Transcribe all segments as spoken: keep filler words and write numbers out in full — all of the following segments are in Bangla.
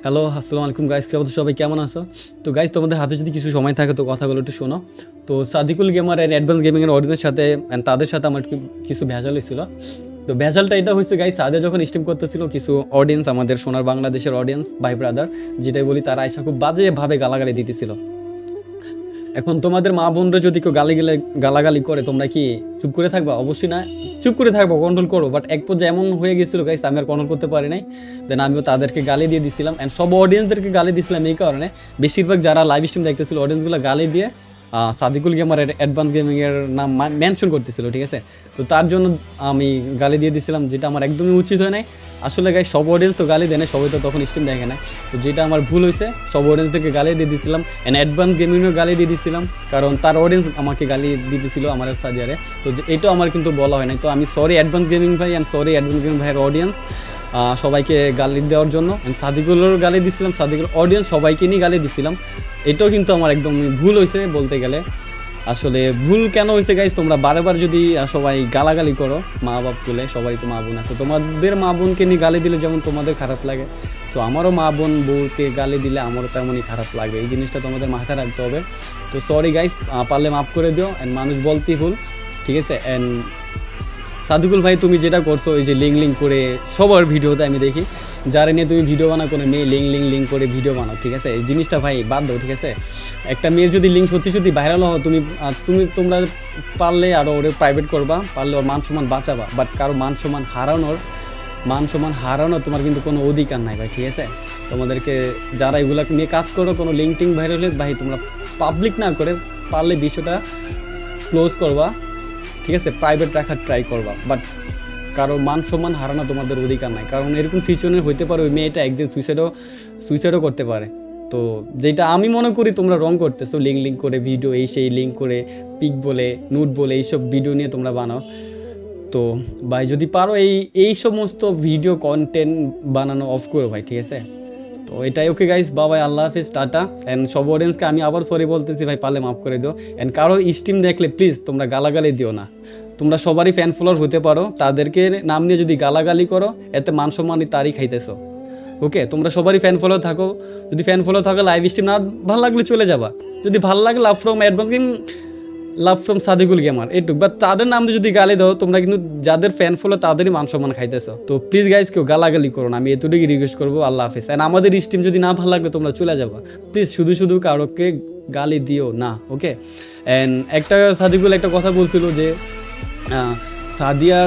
হ্যালো, আসসালামু আলাইকুম গাইস, কি অবস্থা? সবাই কেমন আছো? তো গাইস, তোমাদের হাতে যদি কিছু সময় থাকে তো কথাগুলো একটু শোনো। তো সাদিকুল গেমার অ্যান্ড অ্যাডভান্স গেমিংয়ের অডিয়েন্সের সাথে অ্যান্ড তাদের সাথে আমার কিছু ভেজাল হয়েছিল। তো ভেজালটা এটা হয়েছে গাইস, সাদিয়া যখন স্ট্রিম করতেছিল কিছু অডিয়েন্স, আমাদের সোনার বাংলাদেশের অডিয়েন্স ভাই ব্রাদার যেটাই বলি, তারা আইসা খুব বাজেভাবে গালাগালি দিতেছিল। এখন তোমাদের মা বোনরা যদি কেউ গালি গেলে গালাগালি করে তোমরা কি চুপ করে থাকবা? অবশ্যই না, চুপ করে থাকবো, কন্ট্রোল করো। বাট এক পর্যায়ে এমন হয়ে গেছিলো গাইস, আমি আর কন্ট্রোল করতে পারি নাই। দেন আমিও তাদেরকে গালি দিয়ে দিছিলাম অ্যান্ড সব অডিয়েন্সদেরকে গালি দিছিলাম। এই কারণে বেশিরভাগ যারা লাইভ স্ট্রিম দেখতেছিল অডিয়েন্সগুলো গালি দিয়ে সাদিকুল গেমার অ্যাডভান্স গেমিংয়ের নাম মেনশন করতেছিল, ঠিক আছে? তো তার জন্য আমি গালি দিয়ে দিছিলাম, যেটা আমার একদমই উচিত হয় নাই। আসলে গাই সব অডিয়েন্স তো গালি দেয় না, সবাই তো তখন স্ট্রিম দেখে না। তো যেটা আমার ভুল হয়েছে, সব অডিয়েন্সদেরকে গালি দিয়ে দিয়েছিলাম অ্যান্ড অ্যাডভান্স গেমিংও গালি দিয়ে দিয়েছিলাম, কারণ তার অডিয়েন্স আমাকে গালি দিয়ে দিয়েছিল আমার সাদিয়ারে। তো এটাও আমার কিন্তু বলা হয় নাই। তো আমি সরি অ্যাডভান্স গেমিং ভাই, অ্যান্ড সরি অ্যাডভান্স গেমিং ভাইয়ের অডিয়েন্স সবাইকে গালি দেওয়ার জন্য। অ্যান্ড সাদিকুলেরও গালি দিছিলাম, সাদিকুল অডিয়েন্স সবাইকে নিয়ে গালি দিছিলাম। এটাও কিন্তু আমার একদম ভুল হয়েছে বলতে গেলে। আসলে ভুল কেন হয়েছে গাইজ, তোমরা বারবার যদি সবাই গালাগালি করো মা বাপ তুলে, সবাই তো মা বোন আছে, তোমাদের মা বোনকে নিয়ে গালি দিলে যেমন তোমাদের খারাপ লাগে, সো আমারও মা বোন বউকে গালি দিলে আমারও তেমনই খারাপ লাগে। এই জিনিসটা তোমাদের মাথায় রাখতে হবে। তো সরি গাইজ, পারলে মাফ করে দিও। অ্যান্ড মানুষ বলতেই ভুল, ঠিক আছে? অ্যান্ড সাদিকুল ভাই, তুমি যেটা করছো এই যে লিঙ্ক লিঙ্ক করে সবার ভিডিওতে আমি দেখি, যারা নিয়ে তুমি ভিডিও বানাও, কোনো মেয়ে লিঙ্ক লিঙ্ক লিঙ্ক করে ভিডিও বানাও, ঠিক আছে? এই জিনিসটা ভাই বাদ দাও, ঠিক আছে? একটা মেয়ের যদি লিঙ্ক সত্যি সত্যি ভাইরাল হয়, তুমি তুমি তোমরা পারলে আরও ওরে প্রাইভেট করবা, পারলে ওর মান সম্মান বাঁচাবা। বাট কারো মান সম্মান হারানোর মান সম্মান হারানোর তোমার কিন্তু কোনো অধিকার নাই ভাই, ঠিক আছে? তোমাদেরকে যারা এগুলো নিয়ে কাজ করো, কোনো লিঙ্ক টিঙ্ক ভাইরাল হলে ভাই তোমরা পাবলিক না করে পারলে বিষয়টা ক্লোজ করবা, ঠিক আছে? প্রাইভেট রাখার ট্রাই করবা। বাট কারো মান সম্মান হারানো তোমাদের অধিকার নাই, কারণ এরকম সিচুয়েশন হইতে পারে ওই মেয়েটা একদিন সুইসাইডও সুইসাইডও করতে পারে। তো যেটা আমি মনে করি তোমরা রং করতেছো, লিঙ্ক লিঙ্ক করে ভিডিও, এই সেই লিঙ্ক করে পিক বলে নুট বলে এইসব ভিডিও নিয়ে তোমরা বানাও। তো ভাই যদি পারো এই এই সমস্ত ভিডিও কন্টেন্ট বানানো অফ করো ভাই, ঠিক আছে? তো এটাই। ওকে গাইস, বাবাই, আল্লাহ হাফিজ, টাটা। অ্যান্ড সব অডিয়েন্সকে আমি আবার সরি বলতেছি ভাই, পারলে মাফ করে দিও। অ্যান্ড কারো স্ট্রিম দেখলে প্লিজ তোমরা গালাগালি দিও না। তোমরা সবারই ফ্যান ফলোয়ার হতে পারো, তাদেরকে নাম নিয়ে যদি গালাগালি করো এতে মান সম্মানই তারই খাইতেছো। ওকে, তোমরা সবারই ফ্যান ফলোয়ার থাকো। যদি ফ্যান ফলোয়ার থাকো, লাইভ স্ট্রিম না ভালো লাগলে চলে যাবা। যদি ভালো লাগে, love from advance game, love from Sadikul gamer, এইটুক। বা তাদের নাম দিয়ে যদি গালি দাও, তোমরা কিন্তু যাদের ফ্যান ফলো তাদেরই মান সম্মান খাইতেছো। তো প্লিজ গাইজ, কেউ গালাগালি করো না, আমি এতটুকুই রিকোয়েস্ট করবো। আল্লাহ হাফিজ। অ্যান্ড আমাদের স্ট্রিম যদি না ভালো লাগলে তোমরা চলে যাবা, প্লিজ শুধু শুধু কারোকে গালি দিও না, ওকে? অ্যান্ড একটা সাদিকুল একটা কথা বলছিল যে সাদিয়ার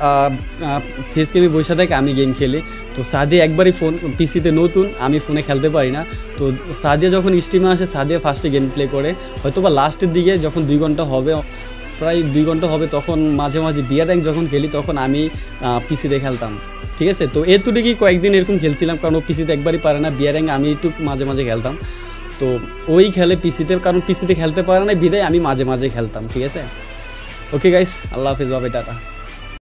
ফেস গেমে বসে থাকে, আমি গেম খেলি। তো সাদিয়া একবারই ফোন পিসিতে নতুন, আমি ফোনে খেলতে পারি না। তো সাদিয়া যখন স্ট্রিমে আসে, সাদিয়া ফার্স্টে গেম প্লে করে, হয়তো বা লাস্টের দিকে যখন দুই ঘন্টা হবে, প্রায় দুই ঘন্টা হবে, তখন মাঝে মাঝে বিয়ার র্যাঙ্ক যখন খেলি তখন আমি পিসিতে খেলতাম, ঠিক আছে? তো এতটুকুই কয়েকদিন এরকম খেলছিলাম, কারণ ও পিসিতে একবারই পারে না। বিয়ার র্যাঙ্ক আমি একটু মাঝে মাঝে খেলতাম। তো ওই খেলে পিসিতে, কারণ পিসিতে খেলতে পারে না বিদায় আমি মাঝে মাঝে খেলতাম, ঠিক আছে? ওকে গাইস, আল্লাহ হাফিজ, বাবাই, টাটা।